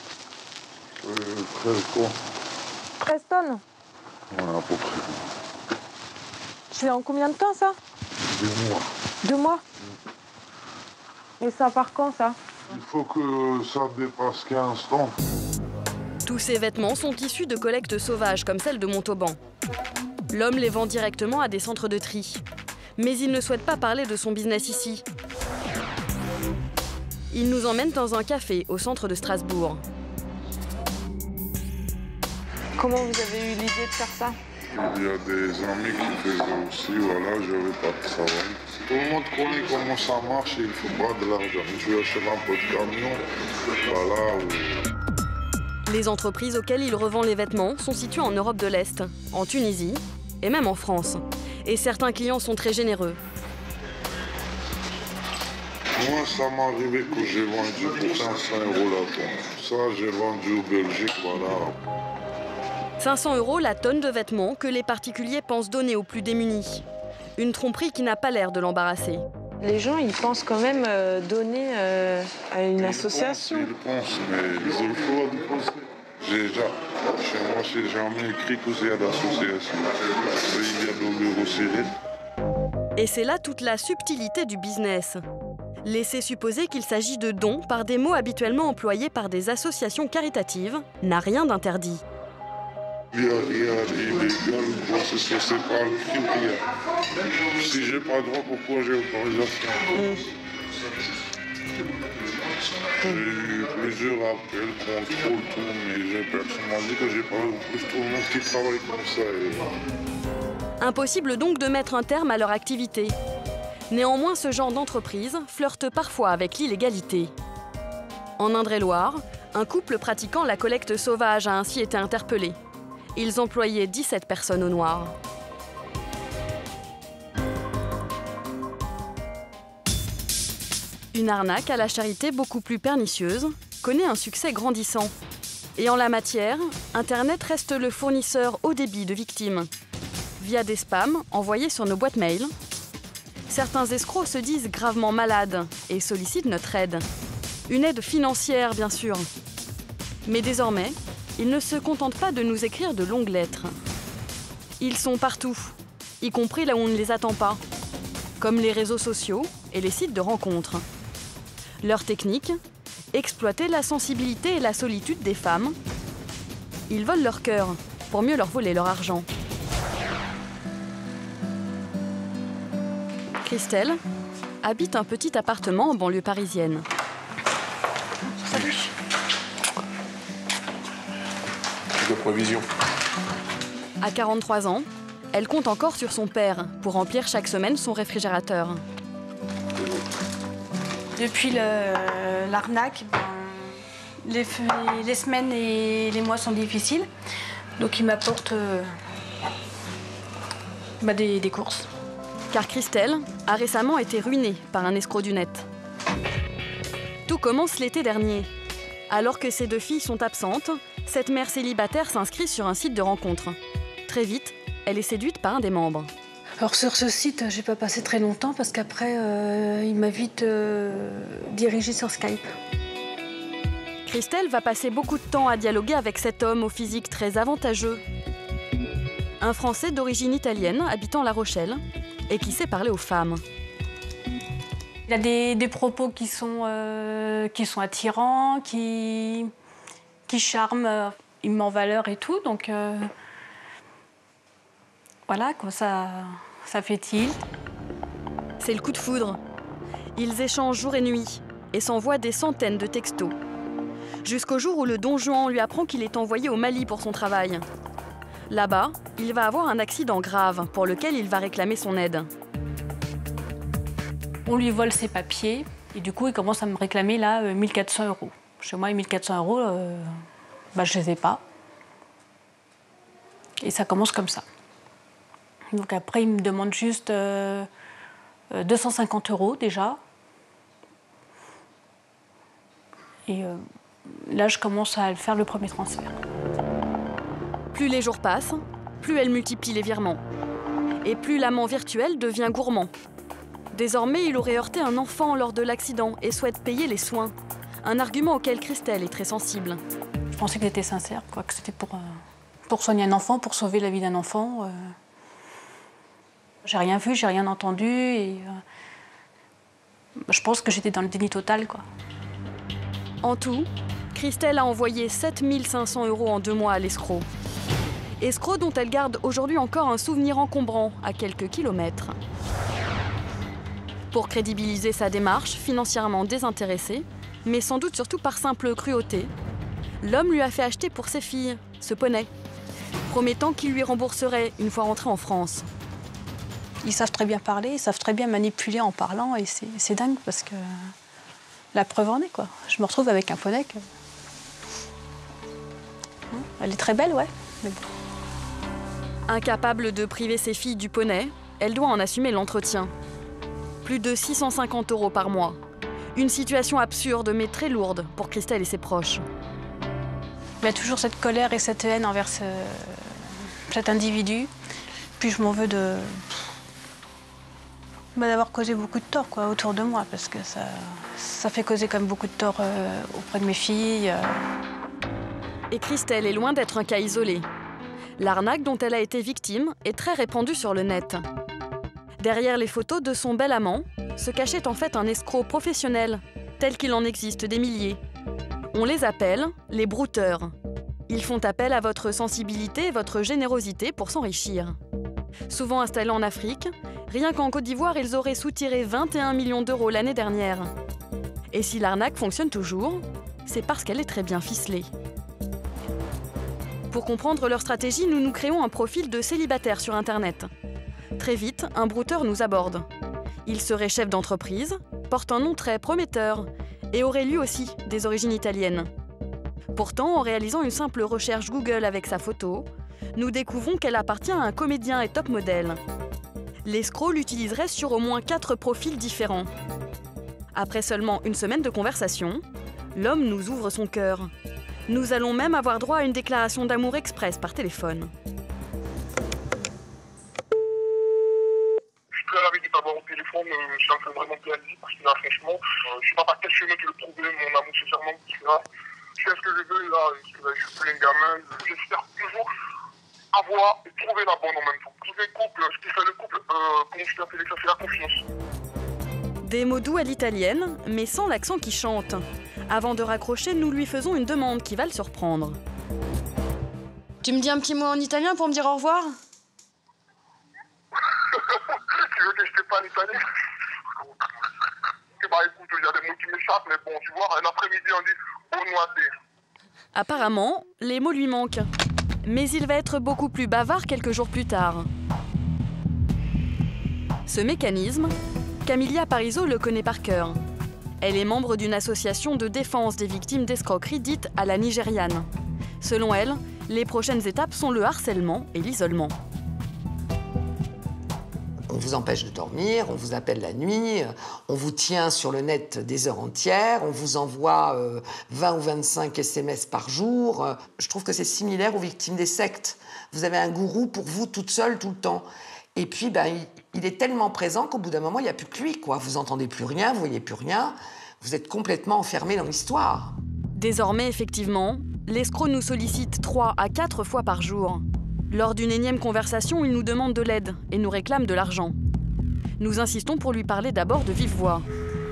13 quoi?
13 tonnes?
Voilà, à peu près.
C'est en combien de temps ça?
2 mois.
2 mois? Et ça part quand ça?
Il faut que ça dépasse 15 tonnes.
Tous ces vêtements sont issus de collectes sauvages comme celle de Montauban. L'homme les vend directement à des centres de tri. Mais il ne souhaite pas parler de son business ici. Il nous emmène dans un café au centre de Strasbourg.
Comment vous avez eu l'idée de faire ça?
Il y a des amis qui faisaient aussi, voilà, j'avais pas de travail. Tout le monde connaît comment ça marche et il faut pas de l'argent. Je vais acheter un peu de camion, voilà.
Les entreprises auxquelles il revend les vêtements sont situées en Europe de l'Est, en Tunisie et même en France. Et certains clients sont très généreux.
Moi, ça m'est arrivé que j'ai vendu pour 500 € la tonne. Ça, j'ai vendu au Belgique, voilà.
500 € la tonne de vêtements que les particuliers pensent donner aux plus démunis. Une tromperie qui n'a pas l'air de l'embarrasser.
Les gens, ils pensent quand même donner à une association.
Ils pensent, mais il faut dépenser. Déjà, Chez moi, c'est jamais écrit que c'est à l'association. Il y a le numéro serré.
Et c'est là toute la subtilité du business. Laisser supposer qu'il s'agit de dons par des mots habituellement employés par des associations caritatives n'a rien d'interdit.
Il y a illégal, c'est pas le crime. Si j'ai pas le droit, pourquoi j'ai autorisation? J'ai eu plusieurs appels, contrôles, tout, mais personne m'a dit que j'ai pas en plus tout le monde qui travaille comme ça.
Impossible donc de mettre un terme à leur activité. Néanmoins, ce genre d'entreprise flirte parfois avec l'illégalité. En Indre-et-Loire, un couple pratiquant la collecte sauvage a ainsi été interpellé. Ils employaient 17 personnes au noir. Une arnaque à la charité beaucoup plus pernicieuse connaît un succès grandissant. Et en la matière, Internet reste le fournisseur haut débit de victimes. Via des spams envoyés sur nos boîtes mail, certains escrocs se disent gravement malades et sollicitent notre aide. Une aide financière, bien sûr. Mais désormais, ils ne se contentent pas de nous écrire de longues lettres. Ils sont partout, y compris là où on ne les attend pas, comme les réseaux sociaux et les sites de rencontres. Leur technique, exploiter la sensibilité et la solitude des femmes. Ils volent leur cœur pour mieux leur voler leur argent. Christelle habite un petit appartement en banlieue parisienne.
Salut. De provision.
À 43 ans, elle compte encore sur son père pour remplir chaque semaine son réfrigérateur.
Depuis l'arnaque, les semaines et les mois sont difficiles. Donc il m'apporte des courses.
Car Christelle a récemment été ruinée par un escroc du net. Tout commence l'été dernier. Alors que ses deux filles sont absentes, cette mère célibataire s'inscrit sur un site de rencontre. Très vite, elle est séduite par un des membres.
Alors sur ce site, j'ai pas passé très longtemps parce qu'après, il m'a vite dirigée sur Skype.
Christelle va passer beaucoup de temps à dialoguer avec cet homme au physique très avantageux. Un Français d'origine italienne habitant La Rochelle et qui sait parler aux femmes.
Il a des propos qui sont attirants, qui charment, il met en valeur et tout, donc voilà, quoi, ça fait tilt.
C'est le coup de foudre. Ils échangent jour et nuit et s'envoient des centaines de textos. Jusqu'au jour où le Don Juan lui apprend qu'il est envoyé au Mali pour son travail. Là-bas, il va avoir un accident grave pour lequel il va réclamer son aide.
On lui vole ses papiers et du coup, il commence à me réclamer là 1400 €. Chez moi, 1400 €, je les ai pas. Et ça commence comme ça. Donc après, il me demande juste 250 € déjà. Et là, je commence à faire le premier transfert.
Plus les jours passent, plus elle multiplie les virements. Et plus l'amant virtuel devient gourmand. Désormais, il aurait heurté un enfant lors de l'accident et souhaite payer les soins. Un argument auquel Christelle est très sensible.
Je pensais que c'était sincère, quoi, que c'était pour soigner un enfant, pour sauver la vie d'un enfant. J'ai rien vu, j'ai rien entendu et je pense que j'étais dans le déni total, quoi.
En tout, Christelle a envoyé 7 500 € en 2 mois à l'escroc. Escroc dont elle garde aujourd'hui encore un souvenir encombrant à quelques kilomètres. Pour crédibiliser sa démarche, financièrement désintéressée, mais sans doute surtout par simple cruauté, l'homme lui a fait acheter pour ses filles ce poney, promettant qu'il lui rembourserait une fois rentré en France.
Ils savent très bien parler, ils savent très bien manipuler en parlant et c'est dingue parce que la preuve en est, quoi. Je me retrouve avec un poney que... Elle est très belle, ouais. Mais bon.
Incapable de priver ses filles du poney, elle doit en assumer l'entretien. Plus de 650 € par mois. Une situation absurde mais très lourde pour Christelle et ses proches.
Il y a toujours cette colère et cette haine envers cet individu. Puis je m'en veux d'avoir causé beaucoup de tort, quoi, autour de moi, parce que ça fait causer quand même beaucoup de tort auprès de mes filles.
Et Christelle est loin d'être un cas isolé. L'arnaque dont elle a été victime est très répandue sur le net. Derrière les photos de son bel amant se cachait en fait un escroc professionnel, tel qu'il en existe des milliers. On les appelle les brouteurs. Ils font appel à votre sensibilité et votre générosité pour s'enrichir. Souvent installés en Afrique, rien qu'en Côte d'Ivoire, ils auraient soutiré 21 millions d'euros l'année dernière. Et si l'arnaque fonctionne toujours, c'est parce qu'elle est très bien ficelée. Pour comprendre leur stratégie, nous créons un profil de célibataire sur Internet. Très vite, un brouteur nous aborde. Il serait chef d'entreprise, porte un nom très prometteur et aurait lui aussi des origines italiennes. Pourtant, en réalisant une simple recherche Google avec sa photo, nous découvrons qu'elle appartient à un comédien et top modèle. L'escroc l'utiliserait sur au moins 4 profils différents. Après seulement une semaine de conversation, l'homme nous ouvre son cœur. Nous allons même avoir droit à une déclaration d'amour express par téléphone.
Je suis très ravi de t'avoir au téléphone, ça me fait vraiment plaisir parce que là, franchement, je sais pas par quel chemin tu veux trouver mon amour sincèrement, parce que là, je sais ce que je veux, là, parce que là, je suis plein de gamins, j'espère toujours avoir et trouver la bonne en même temps. Tous les couples, ce qui fait le couple, comme je t'ai appelé ça, c'est la confiance.
Des mots doux à l'italienne, mais sans l'accent qui chante. Avant de raccrocher, nous lui faisons une demande qui va le surprendre. Tu me dis un petit mot en italien pour me dire au revoir?
Tu veux que je te parle italien? Bah écoute, il y a des mots qui m'échappent, mais bon, tu vois, un après-midi, on dit buon nuote.
Apparemment, les mots lui manquent. Mais il va être beaucoup plus bavard quelques jours plus tard. Ce mécanisme, Camilla Parizeau le connaît par cœur. Elle est membre d'une association de défense des victimes d'escroquerie dite à la nigériane. Selon elle, les prochaines étapes sont le harcèlement et l'isolement.
On vous empêche de dormir, on vous appelle la nuit, on vous tient sur le net des heures entières, on vous envoie 20 ou 25 SMS par jour. Je trouve que c'est similaire aux victimes des sectes. Vous avez un gourou pour vous toute seule tout le temps. Et puis, il est tellement présent qu'au bout d'un moment, il n'y a plus que lui, quoi. Vous n'entendez plus rien, vous voyez plus rien. Vous êtes complètement enfermé dans l'histoire.
Désormais, effectivement, l'escroc nous sollicite 3 à 4 fois par jour. Lors d'une énième conversation, il nous demande de l'aide et nous réclame de l'argent. Nous insistons pour lui parler d'abord de vive voix.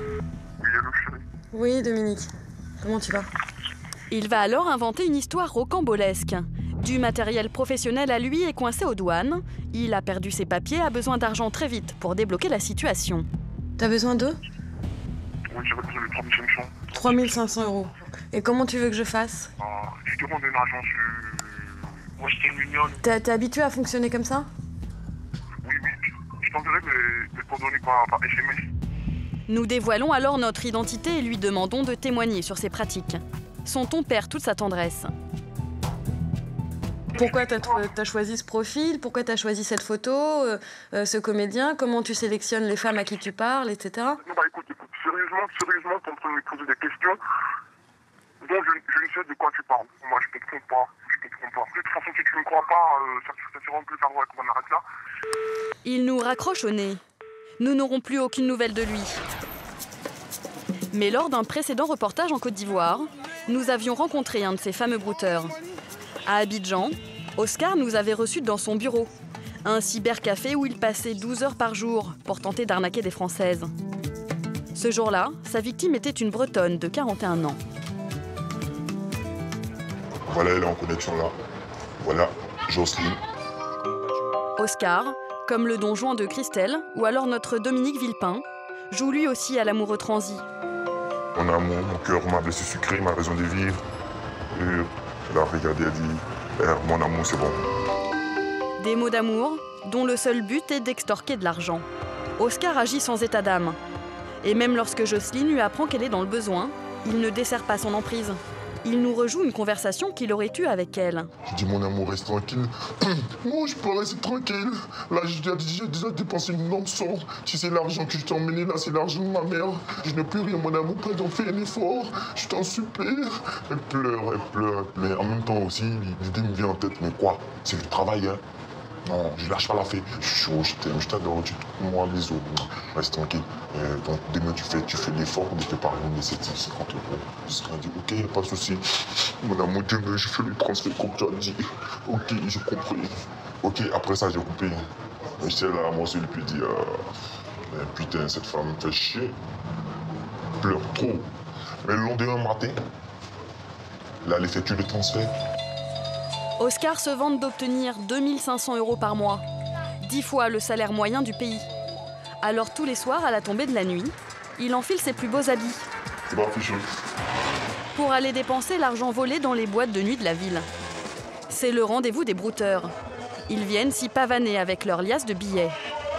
Oui, Dominique. Comment tu vas?
Il va alors inventer une histoire rocambolesque. Du matériel professionnel à lui est coincé aux douanes. Il a perdu ses papiers, a besoin d'argent très vite pour débloquer la situation.
T'as besoin d'eux?
Oui, j'aurais besoin de 3500.
3500 €. Et comment tu veux que je fasse?
Je demande une agence Western Union.
T'es habitué à fonctionner comme ça?
Oui, je t'enverrai mes coordonnées par SMS.
Nous dévoilons alors notre identité et lui demandons de témoigner sur ses pratiques. Son ton perd toute sa tendresse.
Pourquoi t'as choisi ce profil? Pourquoi t'as choisi cette photo, ce comédien? Comment tu sélectionnes les femmes à qui tu parles, etc.
Non, écoute, sérieusement, t'es en train de me poser des questions dont je ne sais de quoi tu parles. Moi, je te trompe pas. De toute façon, si tu ne me crois pas, ça te rend plus tard qu'on arrête là.
Il nous raccroche au nez. Nous n'aurons plus aucune nouvelle de lui. Mais lors d'un précédent reportage en Côte d'Ivoire, nous avions rencontré un de ces fameux brouteurs. À Abidjan, Oscar nous avait reçus dans son bureau, un cybercafé où il passait 12 heures par jour pour tenter d'arnaquer des Françaises. Ce jour-là, sa victime était une Bretonne de 41 ans.
Voilà, elle est en connexion là. Voilà, Jocelyne.
Oscar, comme le Don Juan de Christelle, ou alors notre Dominique Villepin, joue lui aussi à l'amoureux transi.
Mon amour, mon cœur m'a blessé sucré, ma raison de vivre. Et elle a regardé, elle dit, mon amour, c'est bon.
Des mots d'amour dont le seul but est d'extorquer de l'argent. Oscar agit sans état d'âme. Et même lorsque Jocelyne lui apprend qu'elle est dans le besoin, il ne dessert pas son emprise. Il nous rejoue une conversation qu'il aurait eue avec elle.
Je dis, mon amour, reste tranquille. Non, je peux rester tranquille. Là, j'ai déjà dépensé une énorme somme. Tu sais, l'argent que je t'ai emmené là, c'est l'argent de ma mère. Je n'ai plus rien, mon amour, pas d'en faire un effort. Je t'en supplie. Elle pleure. Mais en même temps aussi, l'idée me vient en tête. Mais quoi? C'est le travail, hein. Non, je lâche pas l'affaire. Je t'adore, tu trouves moi les autres. Reste tranquille. Donc demain tu fais l'effort de te parvenir les 750 €. Jusqu'à dit, ok, y a pas de souci. Mon amour, demain je fais le transfert comme tu as dit. Ok, j'ai compris. Ok, après ça j'ai coupé. Et j'étais là, moi aussi, puis dit, putain, cette femme me fait chier. Pleure trop. Mais le lendemain matin, là, elle effectue le transfert.
Oscar se vante d'obtenir 2500 € par mois, 10 fois le salaire moyen du pays. Alors tous les soirs, à la tombée de la nuit, il enfile ses plus beaux habits.
C'est pas fichu.
Pour aller dépenser l'argent volé dans les boîtes de nuit de la ville. C'est le rendez-vous des brouteurs. Ils viennent s'y pavaner avec leur liasse de billets.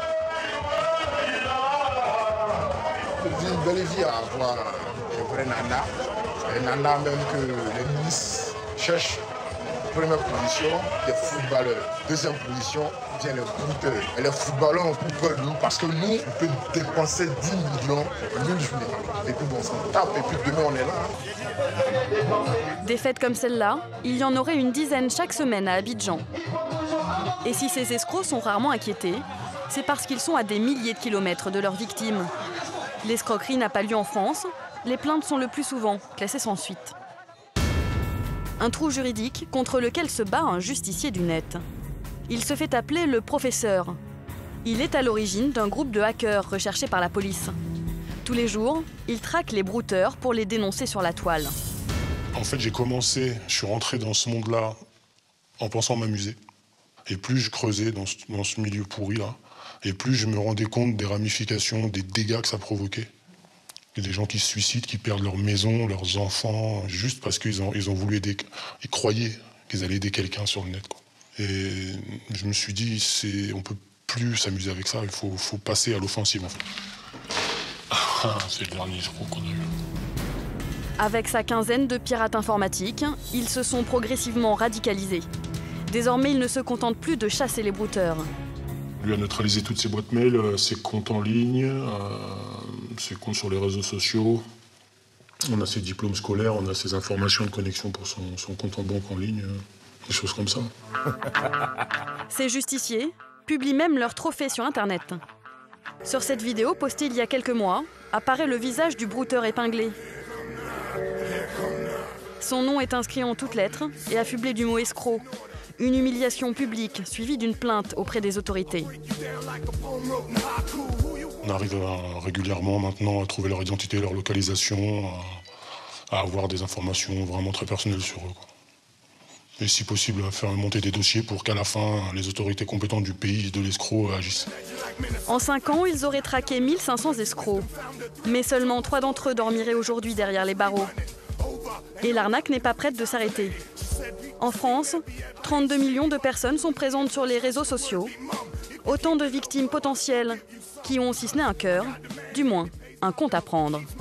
C'est une belle vie à avoir un vrai nana. Un nana même que les ministres cherchent. Première position, les footballeurs. Deuxième position, vient les brouteurs. Et les footballeurs ont plus peur de nous parce que nous, on peut dépenser 10 millions en une journée. Et puis bon, on s'en tape et puis demain on est là.
Des fêtes comme celle-là, il y en aurait une dizaine chaque semaine à Abidjan. Et si ces escrocs sont rarement inquiétés, c'est parce qu'ils sont à des milliers de kilomètres de leurs victimes. L'escroquerie n'a pas lieu en France, les plaintes sont le plus souvent classées sans suite. Un trou juridique contre lequel se bat un justicier du net. Il se fait appeler le professeur. Il est à l'origine d'un groupe de hackers recherchés par la police. Tous les jours, il traque les brouteurs pour les dénoncer sur la toile.
En fait, je suis rentré dans ce monde-là en pensant m'amuser. Et plus je creusais dans ce milieu pourri-là, et plus je me rendais compte des ramifications, des dégâts que ça provoquait. Il y a des gens qui se suicident, qui perdent leur maison, leurs enfants, juste parce qu'ils ont voulu aider. Ils croyaient qu'ils allaient aider quelqu'un sur le net, quoi. Et je me suis dit, on ne peut plus s'amuser avec ça, il faut passer à l'offensive, en fait. C'est le dernier escroc qu'on a eu.
Avec sa quinzaine de pirates informatiques, ils se sont progressivement radicalisés. Désormais, il ne se contente plus de chasser les brouteurs.
Lui a neutralisé toutes ses boîtes mail, ses comptes en ligne, ses comptes sur les réseaux sociaux. On a ses diplômes scolaires, on a ses informations de connexion pour son compte en banque en ligne, des choses comme ça.
Ces justiciers publient même leurs trophées sur Internet. Sur cette vidéo postée il y a quelques mois, apparaît le visage du brouteur épinglé. Son nom est inscrit en toutes lettres et affublé du mot escroc. Une humiliation publique suivie d'une plainte auprès des autorités.
On arrive régulièrement maintenant à trouver leur identité, leur localisation, à avoir des informations vraiment très personnelles sur eux, quoi. Et si possible, à faire monter des dossiers pour qu'à la fin, les autorités compétentes du pays de l'escroc agissent.
En 5 ans, ils auraient traqué 1500 escrocs. Mais seulement 3 d'entre eux dormiraient aujourd'hui derrière les barreaux. Et l'arnaque n'est pas prête de s'arrêter. En France, 32 millions de personnes sont présentes sur les réseaux sociaux. Autant de victimes potentielles qui ont, si ce n'est un cœur, du moins un compte à prendre.